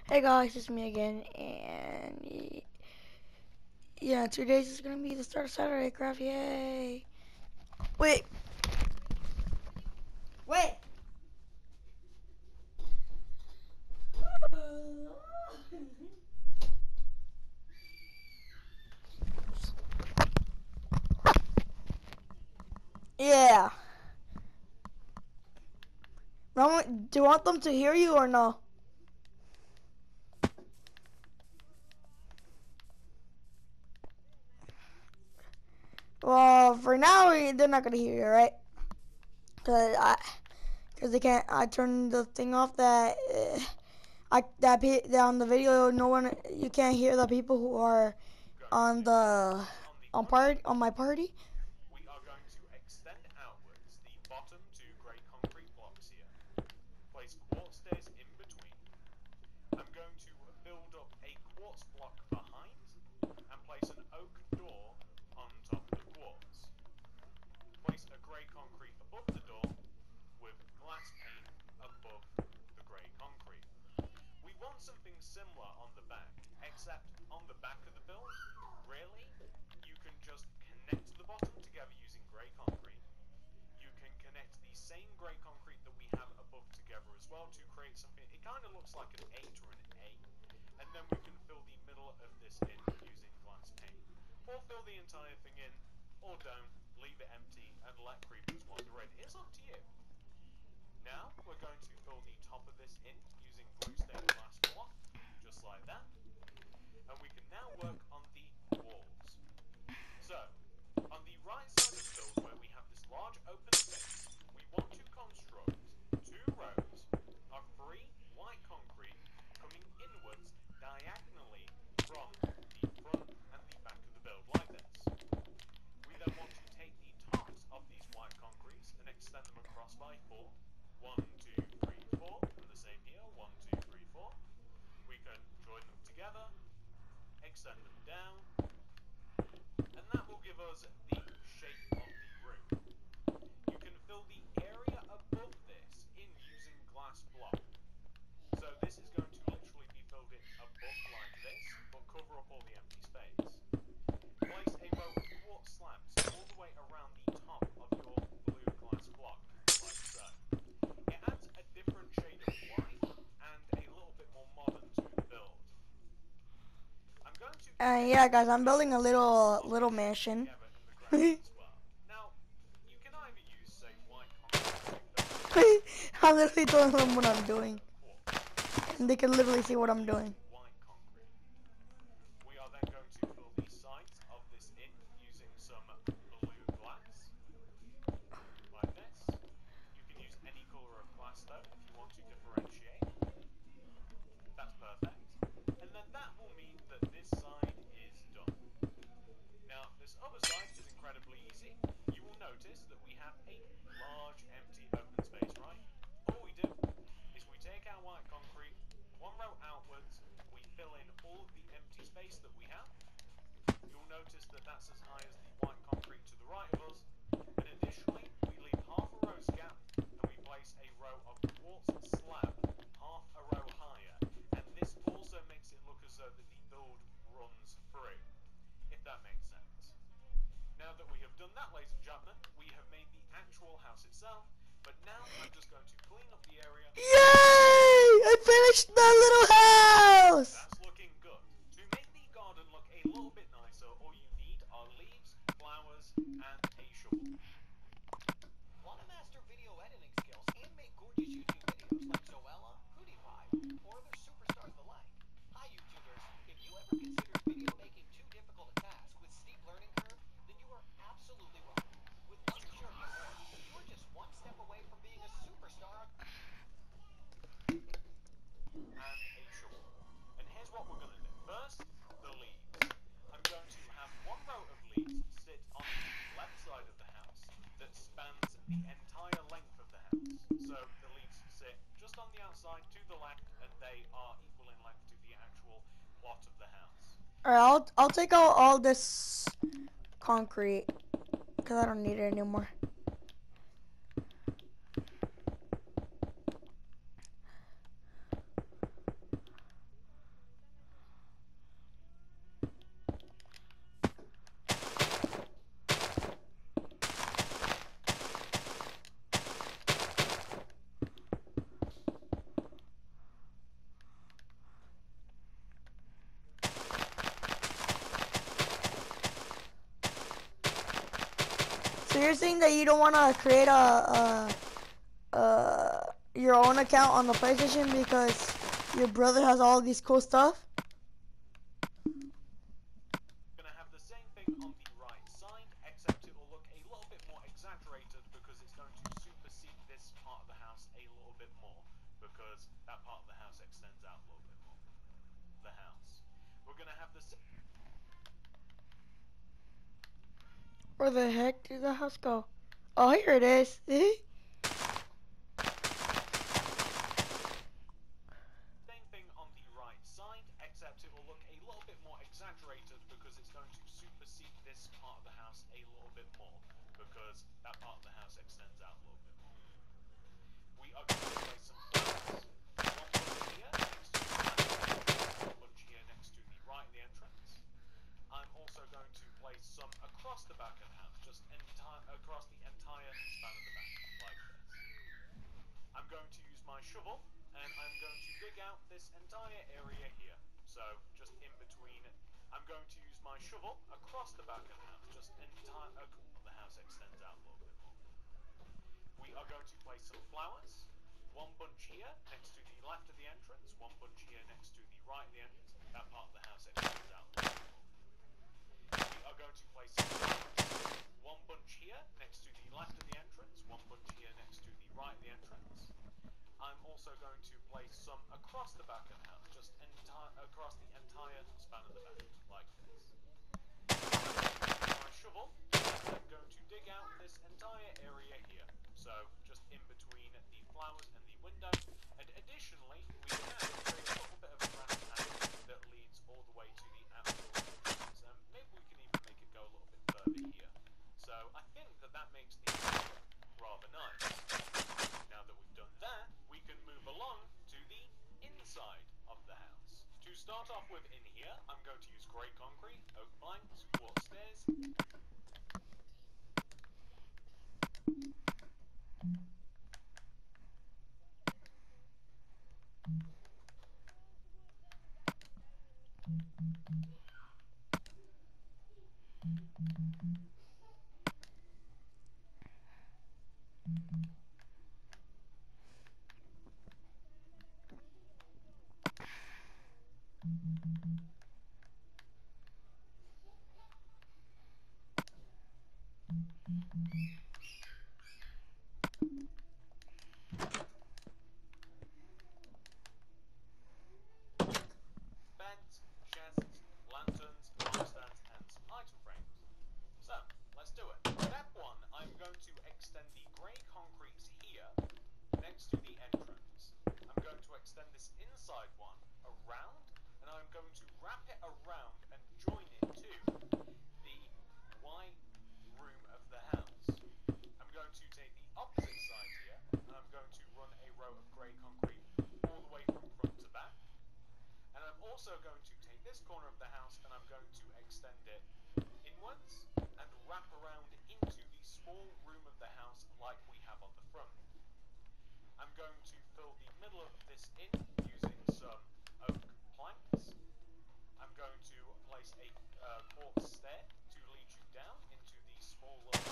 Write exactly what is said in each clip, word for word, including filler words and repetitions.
Hey guys, it's me again, and yeah, two days is gonna be the start of Saturday Craft. Yay! Wait, wait. Yeah. No, do you want them to hear you or no? Well, for now, they're not gonna hear you, right? Cause I, cause they can't. I turned the thing off that uh, I that, that on the video. No one, you can't hear the people who are on the on part on my party. We are going to extend outwards the bottom two grey concrete blocks here. Place quartz stairs in between. I'm going to build up a quartz block behind and place an oak door on top of the quartz. Place a grey concrete above the door with glass pane above the grey concrete. We want something similar on the back, except on the back of the build, really, you can just connect the bottom together using grey concrete. You can connect the same grey concrete that we have above together as well to create something. It kind of looks like an eight or an A, and then we can fill the middle of this in using glass pane. Or fill the entire thing in, or don't, leave it empty, and let creepers wander in. It's up to you. Now we're going to fill the top of this in using glue stained glass block, just like that. And we can now work on the walls. So, on the right side of the build where we have this large open space, we want to construct two rows of free white concrete coming inwards diagonally from the front and the back of the build like this. We then want to take the tops of these white concretes and extend them across by four. One, two, three, four, and the same here, one, two, three, four. We can join them together, extend them down, and that will give us the shape of the room. You can fill the area above this in using glass block. So this is going to literally be filled in above like this, but cover up all the empty space. Place a row of quartz slabs all the way around the top of your blue glass block, like so. It adds a different shade of white and a little bit more modern to the build. I'm going to Uh, yeah, guys, I'm building a little little mansion. Now, you can either use, say, white concrete. I'm literally telling them what I'm doing, and they can literally see what I'm doing. White concrete. We are then going to fill the sides of this in using some blue glass, like this. You can use any colour of glass though if you want to differentiate. That's perfect. And then that will mean that this side is done. Now, this other side is incredibly easy. You will notice that we have a large empty open space, right? All we do is we take our white concrete, one row outwards, we fill in all of the empty space that we have. You'll notice that that's as high as the white concrete to the right of us. And additionally, we leave half a row's gap and we place a row of quartz slab half a row higher. And this also makes it look as though that the build runs through, if that makes sense. Now that we have done that, ladies and gentlemen, we have made the actual house itself. But now I'm just going to clean up the area. Yay! I finished the little house! That's looking good. To make the garden look a little bit nicer, all you need are leaves, flowers, and a shovel. Want to master video editing skills and make gorgeous YouTube videos like Zoella, PewDiePie, or other superstars alike? Hi YouTubers, if you ever considered video making too difficult a task with steep learning curve, then you are absolutely wrong. With Lucky Shark and more, you are just one step away from being a superstar. And a shovel. And here's what we're going to do. First, the leaves. I'm going to have one row of leaves sit on the left side of the house that spans the entire length of the house. So the leaves sit just on the outside to the left, and they are equal in length to the actual plot of the house. Alright, I'll I'll take out all this concrete because I don't need it anymore. So you're saying that you don't want to create a, a, a your own account on the PlayStation because your brother has all these cool stuff? Gonna have the same thing on the right side, except it will look a little bit more exaggerated because it's going to supersede this part of the house a little bit more, because that part of the house extends out a little bit more. The house. We're gonna have the same. Where the heck did the house go? Oh, here it is. Same thing on the right side, except it will look a little bit more exaggerated because it's going to supersede this part of the house a little bit more, because that part of the house extends out a little bit more. We are going to place some flowers. One bunch here next to the left, one bunch here next to the right of the entrance. I'm also going to place some across the back of the house, just entire across the entire span of the back, like this. I'm going to use my shovel, and I'm going to dig out this entire area here. So, just in between, I'm going to use my shovel across the back of the house, just entire, uh, the house extends out a little bit more. We are going to place some flowers, one bunch here next to the left of the entrance, one bunch here next to the right of the entrance. That part of the house extends out a little bit more. We are going to place some flowers, one bunch here next to the left of the entrance, one bunch here next to the right of the entrance. I'm also going to place some across the back of the house, just entire across the entire span of the back, like this. My shovel, and I'm going to dig out this entire area here. So, just in between the flowers and the window. And additionally, we can create a little bit of a grass path that leads all the way to the actual entrance. Um, maybe we can even make it go a little bit further here. So, I think that that makes the area rather nice. Now that we've done that, we can move along to the inside of the house. To start off with in here, I'm going to use grey concrete, oak planks, quartz stairs. Beds, chests, lanterns, lampstands, and some item frames. So, let's do it. Step one, I'm going to extend the grey concrete here, next to the entrance. I'm going to extend this inside one around, and I'm going to wrap it around and join it to the white room of the house. I'm going to take the opposite side here, and I'm going to run a row of grey concrete all the way from front to back. And I'm also going to take this corner of the house and I'm going to extend it inwards and wrap around into the small room of the house like we have on the front. I'm going to fill the middle of this in using some oak planks. I'm going to place a uh, quartz stair to lead you down into the small little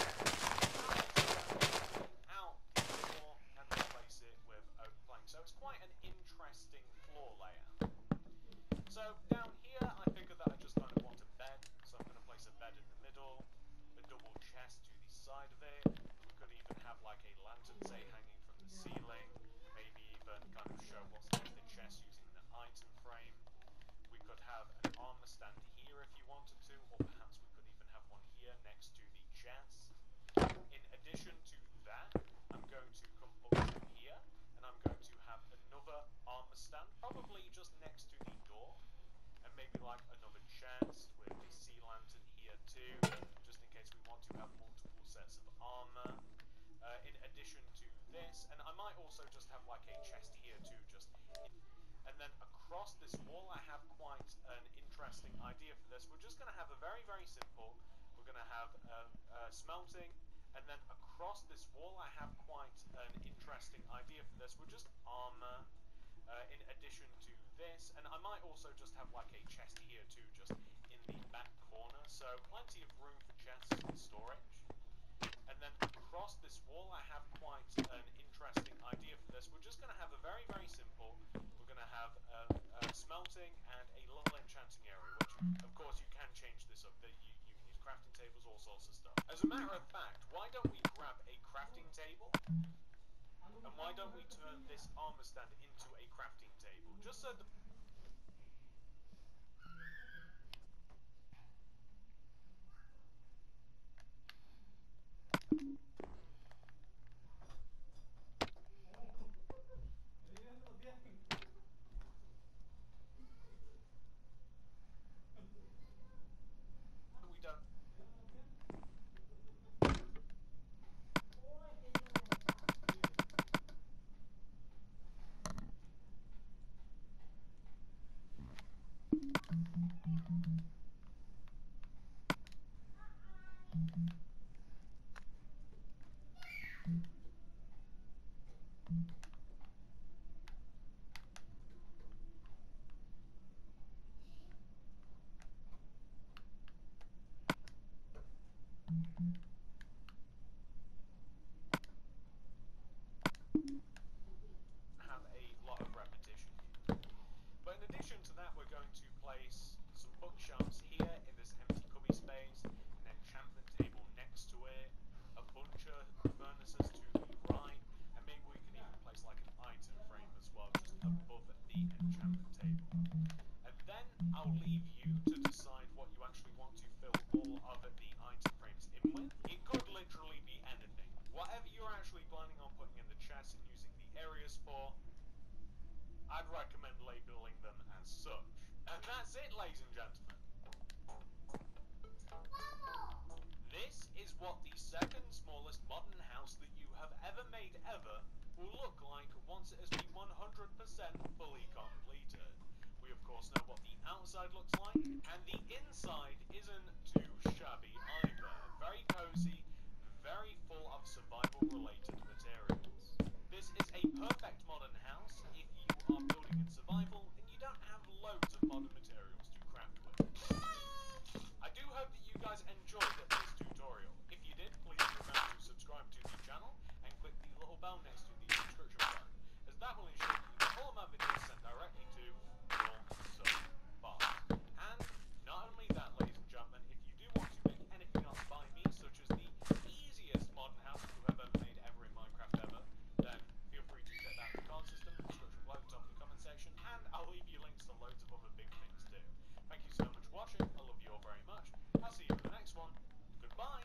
out the floor and replace it with oak planks. So it's quite an interesting floor layout. So down here, I figured that I just kind of want a bed, so I'm going to place a bed in the middle, a double chest to the side of it. We could even have like a lantern, say, hanging from the ceiling, maybe even kind of show what's in the chest using the item frame. We could have an armor stand here if you wanted to, or perhaps we could even have one here next to the chest. In addition to that, I'm going to come up to here, and I'm going to have another armor stand, probably just next to the door, and maybe like another chest with a sea lantern here too, just in case we want to have multiple sets of armor. Uh, in addition to this, and I might also just have like a chest here too, just in, and then across this wall I have quite an interesting idea for this. We're just going to have a very very simple, we're going to have uh, uh, smelting, and then across this wall I have quite an interesting idea for this. We're just armor, uh, in addition to this, and I might also just have like a chest here too, just in the back corner, so plenty of room for chests and storage. And then across this wall, I have quite an interesting idea for this. We're just going to have a very, very simple. We're going to have a, a smelting and a little enchanting area, which, of course, you can change this up. That you, you can use crafting tables, all sorts of stuff. As a matter of fact, why don't we grab a crafting table? And why don't we turn this armor stand into a crafting table? Just so the we don't have a lot of repetition. But in addition to that, we're going to place some bookshelves here in this empty cubby space, an enchantment table next to it, a bunch of furnaces to the right, and maybe we can even place like an item frame as well, just above the enchantment table. And then I'll leave you to decide what you actually want to fill all of the item frames in with. It could literally be anything. Whatever you're actually planning on putting in the chest and using the areas for, I'd recommend labeling them as such. And that's it, ladies and gentlemen. This is what the second smallest modern house that you have ever made ever will look like once it has been one hundred percent fully completed. We of course know what the outside looks like, and the inside isn't too shabby either. Very cozy, very full of survival related materials. This is a perfect modern house if you are building in survival and you don't have loads of modern materials to craft with. I do hope that you guys enjoyed this tutorial. If you did, please remember to subscribe to the channel and click the little bell next to the subscription button, as that will ensure that you get all of my videos sent directly to your subbox. And not only that, ladies and gentlemen, if you do want to make anything else by me, such as the easiest modern house you have ever made ever in Minecraft ever, then feel free to check that in the card system, the description below, the top of the comment section, and I'll leave you links to loads of other big things too. Thank you so much for watching. I love you all very much. I'll see you in the next one. Goodbye.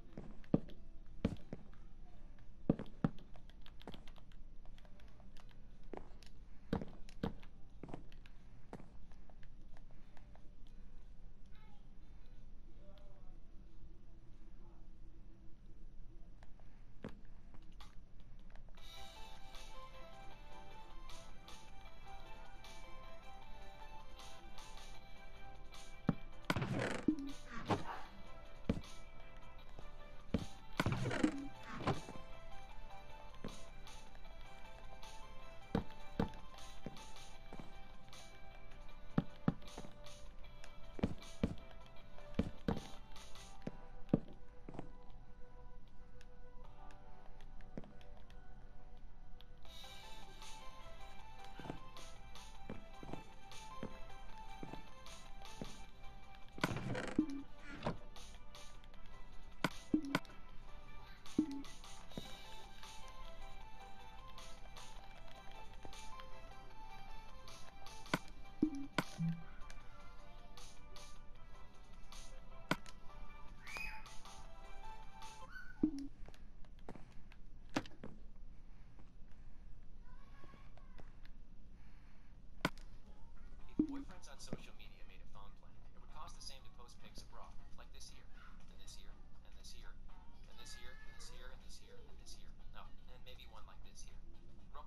If boyfriends on social media made a phone plan, it would cost the same to post pics abroad, like this here, and this here, and this here, and this here, and this here, and this here, and this here. Oh, and maybe one like this here. Ro-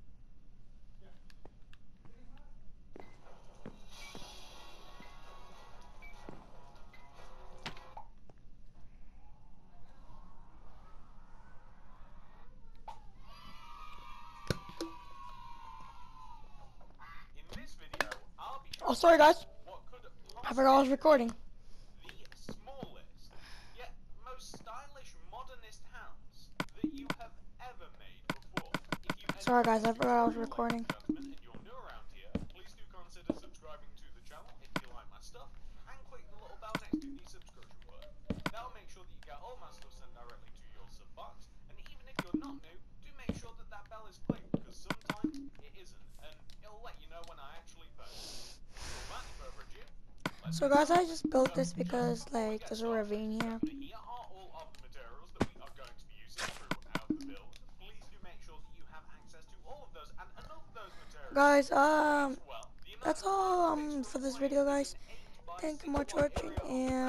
In this video, I'll be Oh, sorry guys. what could I forgot I was recording. the smallest, yet most stylish modernist Sorry guys, I forgot I was recording. Gentlemen, and you're new around here, please do consider subscribing to the channel if you like my stuff, and click the little bell next to the subscription word. That'll make sure that you get all my stuff sent directly to your sub box, and even if you're not new, do make sure that that bell is clicked, because sometimes it isn't, and it'll let you know when I actually post. So without any further ado, let's So guys, I just built this because like there's a ravine here. Here are all of the materials that we are going to be using throughout the build. Please do make sure that you have access to all of those and enough of those materials. Guys, um, Well, the amount that's of all iron um sticks for this required video, is guys. an eight by Thank you six much for block watching, area of and